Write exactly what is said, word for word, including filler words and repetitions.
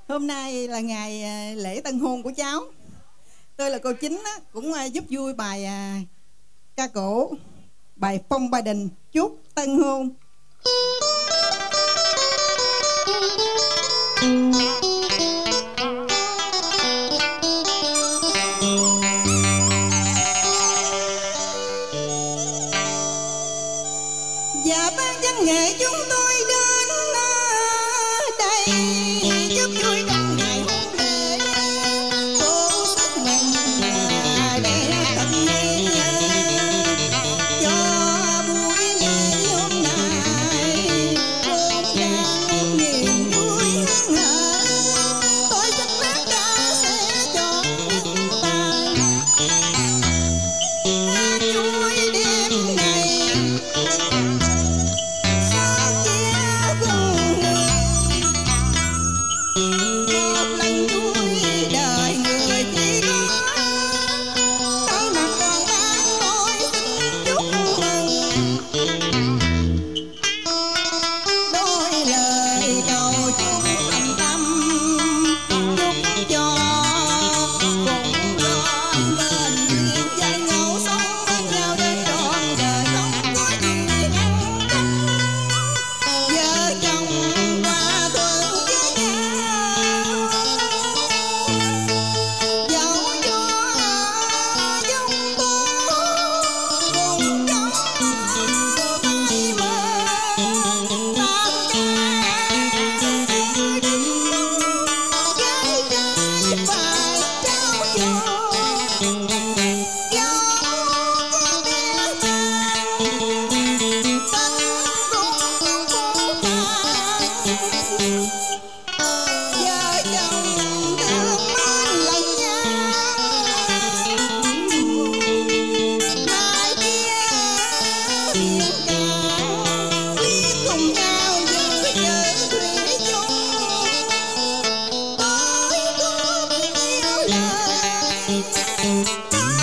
Hôm nay là ngày lễ tân hôn của cháu. Tôi là cô Chính á, cũng giúp vui bài ca cổ, bài Phong Ba Đình chúc tân hôn. Và ban văn nghệ chúng tôi đến đây giúp vui trong ngày hôn lễ, cố sức mừng để tận hiến cho buổi lễ hôm nay rộn ràng niềm vui hân hở. Tôi xin hát ca sẽ cho những bài hát vui đêm này. Bye.